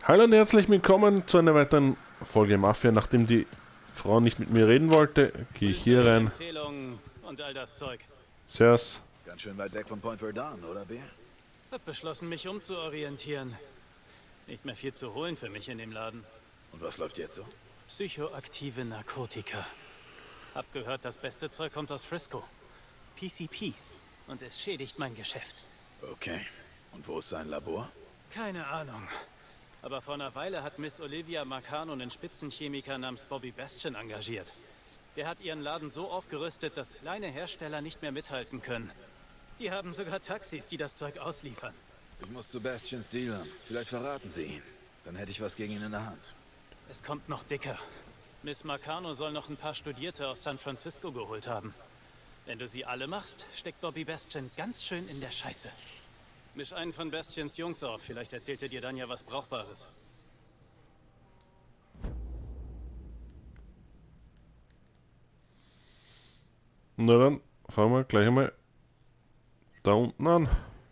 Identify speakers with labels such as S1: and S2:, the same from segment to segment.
S1: Hallo und herzlich willkommen zu einer weiteren Folge Mafia. Nachdem die Frau nicht mit mir reden wollte, gehe ich hier rein.
S2: Empfehlungen und all das Zeug.
S1: Servus.
S3: Ganz schön weit weg von Point Verdun, oder Bär?
S2: Hab beschlossen, mich umzuorientieren. Nicht mehr viel zu holen für mich in dem Laden.
S3: Und was läuft jetzt so?
S2: Psychoaktive Narkotika. Hab gehört, das beste Zeug kommt aus Frisco. PCP. Und es schädigt mein Geschäft.
S3: Okay. Und wo ist sein Labor?
S2: Keine Ahnung. Aber vor einer Weile hat Miss Olivia Marcano einen Spitzenchemiker namens Bobby Bastian engagiert. Der hat ihren Laden so aufgerüstet, dass kleine Hersteller nicht mehr mithalten können. Die haben sogar Taxis, die das Zeug ausliefern.
S3: Ich muss zu Bastians Dealern. Vielleicht verraten sie ihn. Dann hätte ich was gegen ihn in der Hand.
S2: Es kommt noch dicker. Miss Marcano soll noch ein paar Studierte aus San Francisco geholt haben. Wenn du sie alle machst, steckt Bobby Bastian ganz schön in der Scheiße. Misch einen von Bastians Jungs auf, vielleicht erzählt er dir dann ja was Brauchbares.
S1: Na dann, fangen wir gleich einmal da unten an.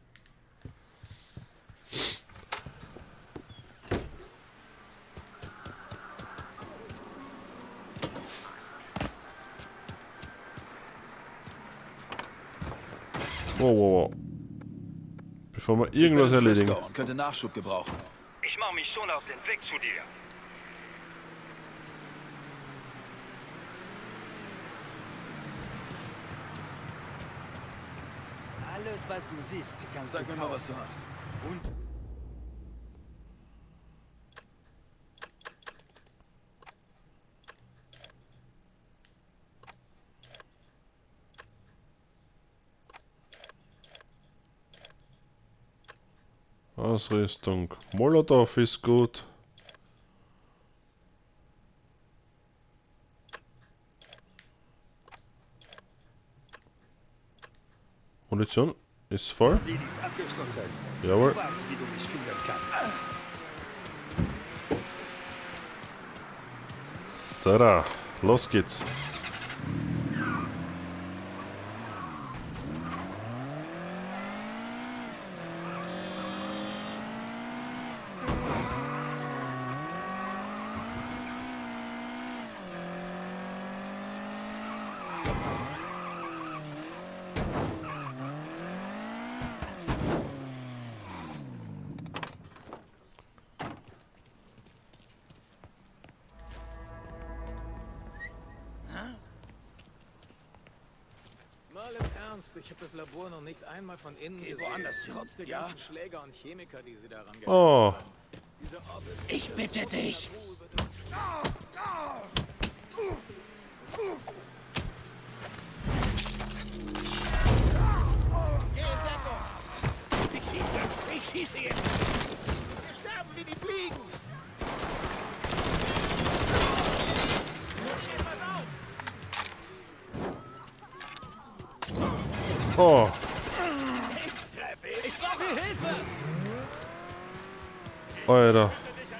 S1: Wow. Bevor wir irgendwas erledigen.
S3: Und könnte Nachschub gebrauchen.
S4: Ich mache mich schon auf den Weg zu dir.
S5: Alles, was du siehst, kannst
S3: Sag
S5: du
S3: mir mal, was du hast.
S5: Und
S1: Ausrüstung. Molotow ist gut. Munition ist voll.
S5: die ist abgeschlossen.
S1: Jawohl.
S5: Du weißt, wie du mich finden kannst.
S1: So, da. Los geht's.
S6: Mal im Ernst, ich habe das Labor noch nicht einmal von innen gesehen.
S5: woanders hin.
S6: Trotz der
S5: Ja?
S6: ganzen Schläger und Chemiker, die sie daran gebracht
S1: Oh.
S6: haben. Dieser Ort ist
S5: Ich bitte dich. Ich schieße jetzt. Wir sterben wie die Fliegen.
S1: Oh.
S5: Ich treffe. Ich brauche Hilfe.
S1: Alter.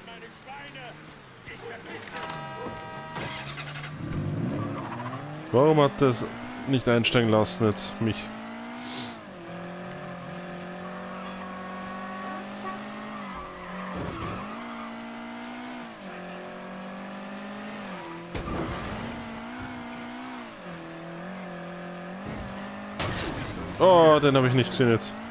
S1: Warum hat das nicht einsteigen lassen jetzt mich? Oh, den habe ich nicht gesehen jetzt.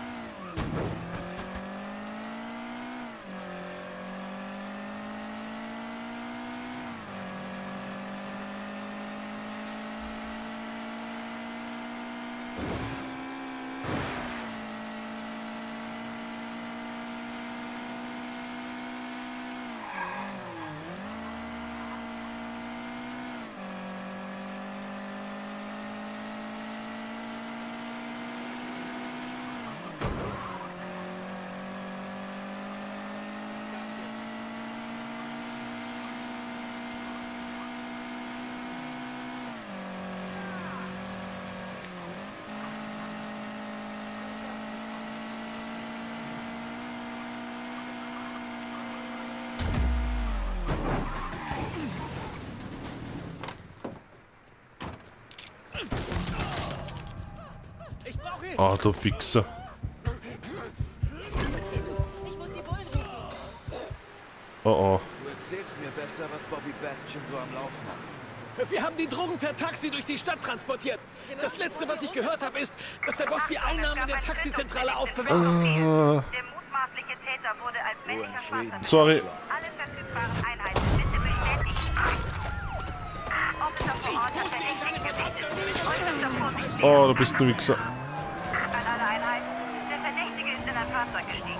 S1: Oh, du Fixer.
S7: Ich muss die Bullen rufen.
S1: Oh.
S3: Du erzählst mir besser, was Bobby Bastion so am Laufen hat.
S6: Wir haben die Drogen per Taxi durch die Stadt transportiert. Das Letzte, was ich gehört habe, ist, dass der Boss die Einnahmen der Taxizentrale aufbewahrt.
S7: Der mutmaßliche Täter wurde als männlicher Schwarzer.
S1: Sorry.
S7: Alle verfügbaren Einheiten bitte bestätigen. Officer vor Ort hat Verdächtige gesichtet. Äußerster Vorsicht.
S1: Oh, du bist ein Wichser.
S7: An alle Einheiten. Der Verdächtige ist in ein Fahrzeug gestiegen.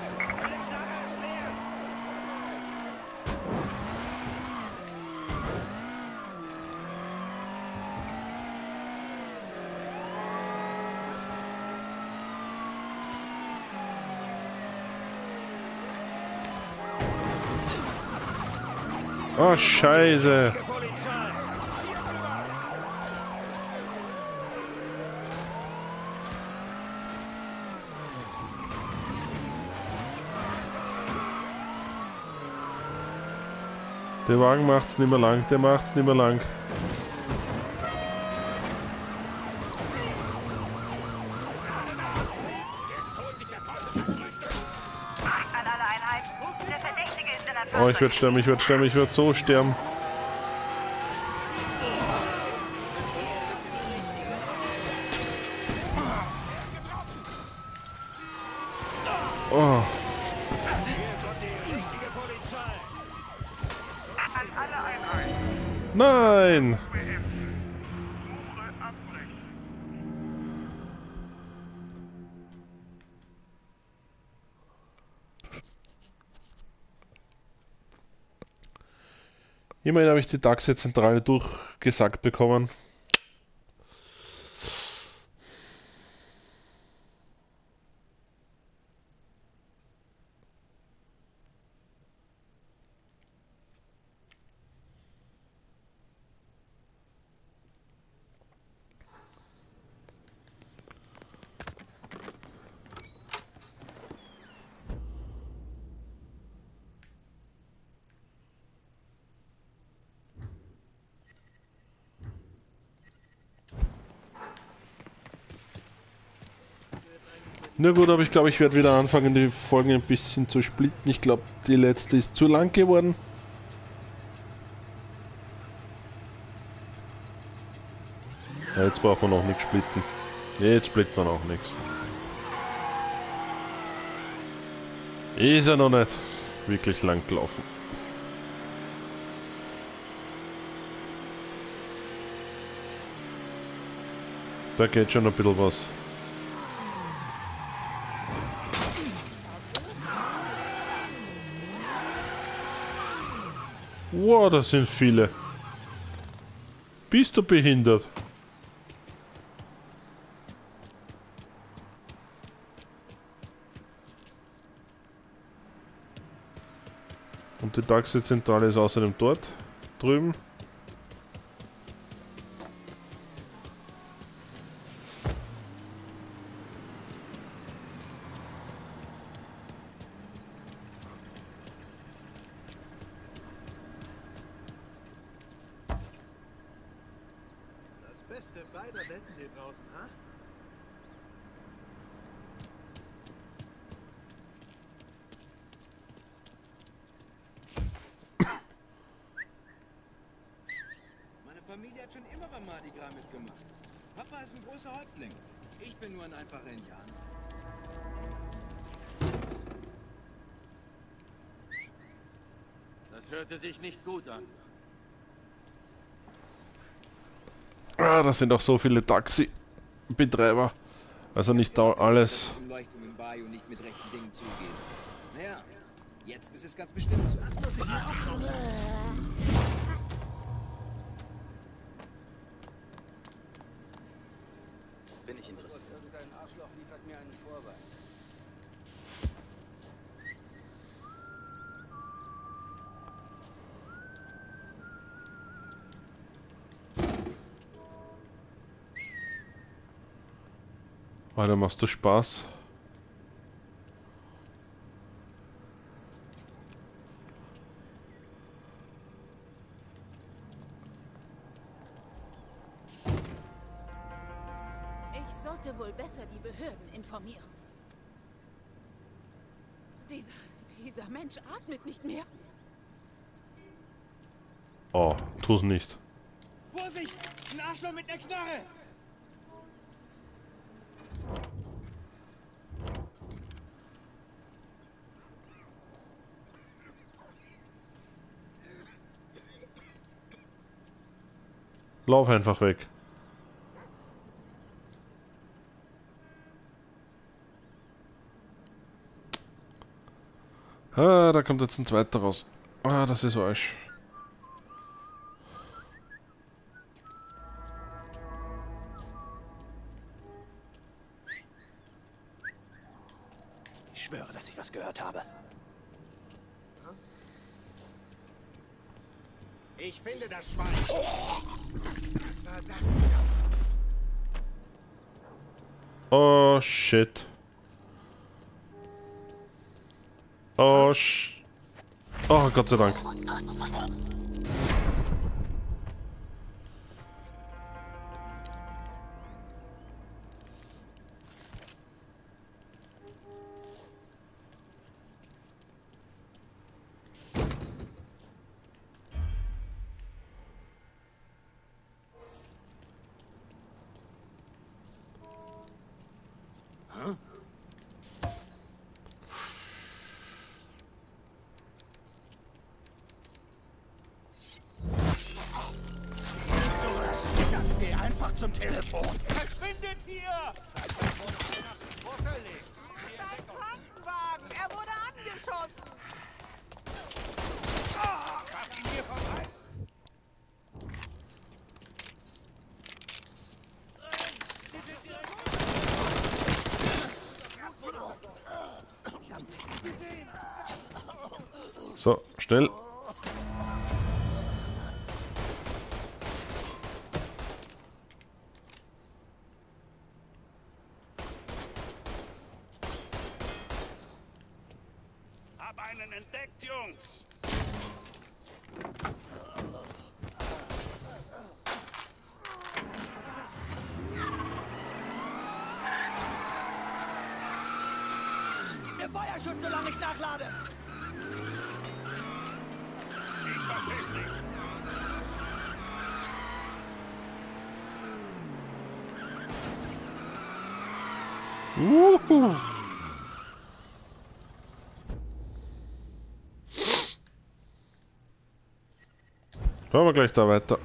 S1: Oh, Scheiße. Der Wagen macht's nicht mehr lang, der macht's nicht mehr lang.
S7: An alle Einheiten. Der Verdächtige ist in ein
S1: Oh, ich würde sterben, ich würde so sterben. Oh. Nein! Immerhin habe ich die Taxizentrale durchgesagt bekommen. Na gut, aber ich glaube, ich werde wieder anfangen, die Folgen ein bisschen zu splitten. Ich glaube, die letzte ist zu lang geworden. Ja, jetzt brauchen wir noch nicht splitten. Jetzt splittet man auch nichts. Ist ja noch nicht wirklich lang gelaufen. Da geht schon ein bisschen was. Wow, das sind viele. Bist du behindert? Und die Taxizentrale ist außerdem dort drüben.
S6: Das Beste beider Welten hier draußen, ha?
S8: Meine Familie hat schon immer beim Mardi Gras mitgemacht. Papa ist ein großer Häuptling. Ich bin nur ein einfacher Indianer.
S9: Das hörte sich nicht gut an.
S1: Ah, das sind auch so viele Taxi-Betreiber. Also nicht da alles.
S8: Im Leuchtturm im Bayou nicht mit rechten Dingen zugeht. Naja, jetzt ist es ganz bestimmt so.
S9: Bin ich interessiert.
S8: Irgendein Arschloch liefert mir einen Vorwand.
S1: Alter, machst du Spaß?
S10: Ich sollte wohl besser die Behörden informieren. Dieser Mensch atmet nicht mehr.
S1: Oh, tu's nicht.
S8: Vorsicht! Ein Arschloch mit einer Knarre!
S1: Lauf einfach weg. Ah, da kommt jetzt ein zweiter raus. Ah, das ist Arsch.
S6: Ich schwöre, dass ich was gehört habe.
S5: Ich finde das Schwein. Was war das hier?
S1: Oh, shit. Oh, oh, Gott sei Dank.
S5: Geh einfach zum Telefon.
S8: Verschwindet hier!
S5: Ein Krankenwagen! Er wurde angeschossen!
S8: Mach ihn hier vorbei!
S1: So, schnell.
S4: Hab einen entdeckt, Jungs!
S6: Gib mir Feuerschutz, solange ich nachlade.
S4: Ich verpiss mich!
S1: Wuhu. Schauen wir gleich da weiter.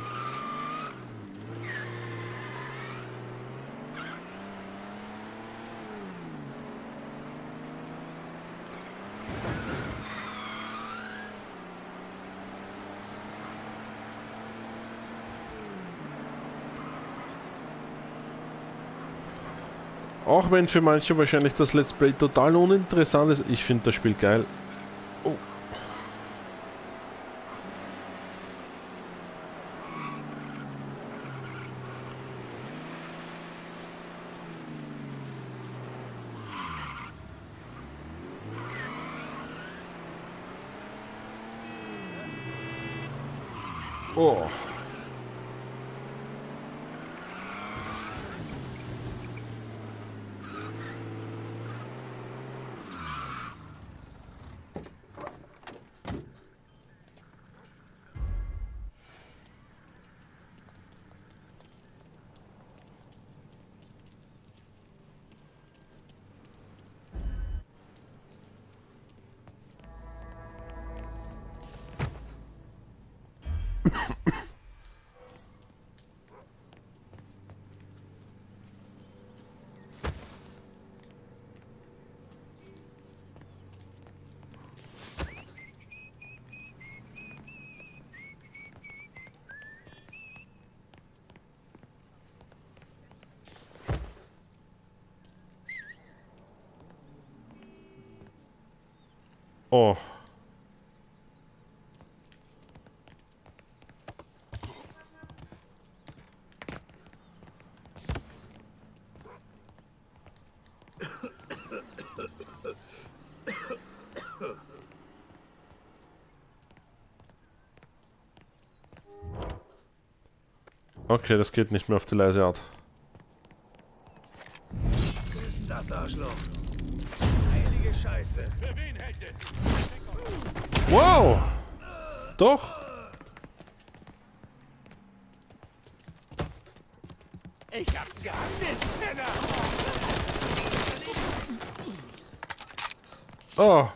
S1: Auch wenn für manche wahrscheinlich das Let's Play total uninteressant ist, ich finde das Spiel geil. Oh. Oh. Oh. Okay, das geht nicht mehr auf die leise Art.
S8: Wer ist denn das Arschloch? Heilige Scheiße. Für wen hält es?
S1: Wow! Doch!
S5: Ich hab Geheimnis, Penner!
S1: Oh!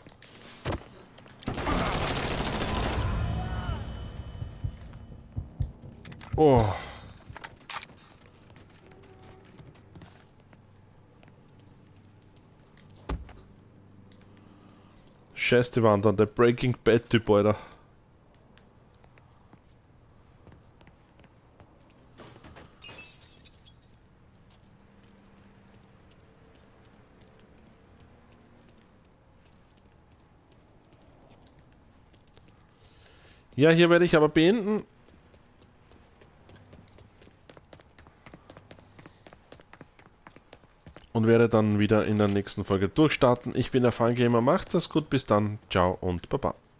S1: Oh! Scheiß die Wand an, der Breaking Bad Typ, Alter. Ja, hier werde ich aber beenden. Und werde dann wieder in der nächsten Folge durchstarten. Ich bin der Fangamer, macht's es gut, bis dann, ciao und baba.